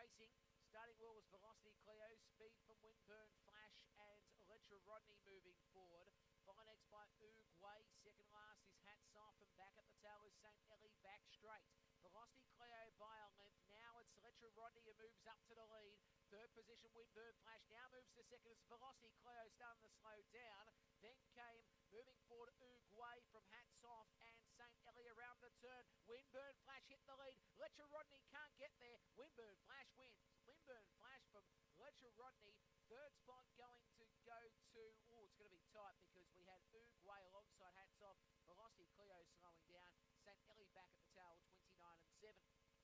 racing. Starting well was Velocity Cleo, speed from Windburn Flash and Electra Rodney moving forward. Followed next by Uruguay. Second last is Hats Off, and back at the tail is St. Ellie back straight. Velocity Cleo by a length. Now it's Electra Rodney who moves up to the lead. Third position, Windburn Flash now moves to second. It's Velocity Cleo starting to slow down. Then came moving forward Uruguay from Hats Off and St. Ellie around the turn. Windburn Flash hit the lead. Electra Rodney can't get there. Windburn Flash wins. Windburn Flash from Electra Rodney. Third spot going to go to, it's going to be tight because we had Uruguay alongside Hats Off. Velocity Cleo slowing down. St. Ellie back at the tail, 29 and 7.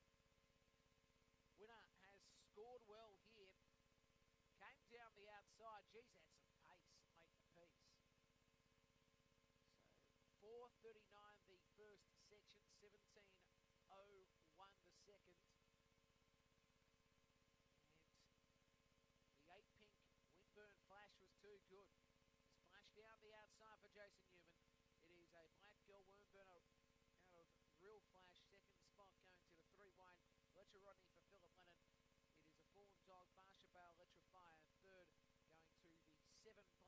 Winner has scored well here. Came down the outside. Geez, had some pace late the piece. So 4:39 the first section, 17:01 the second. And the 8 pink Windburn Flash was too good. It's flashed down the outside for Jason Newman. It is a Black Girl Windburn out of Real Flash. Second spot going to the 3 wide Electra Rodney for Philip Lennon. It is a Fallen Dog, Barsha Bale, Electrify. Third going to the 7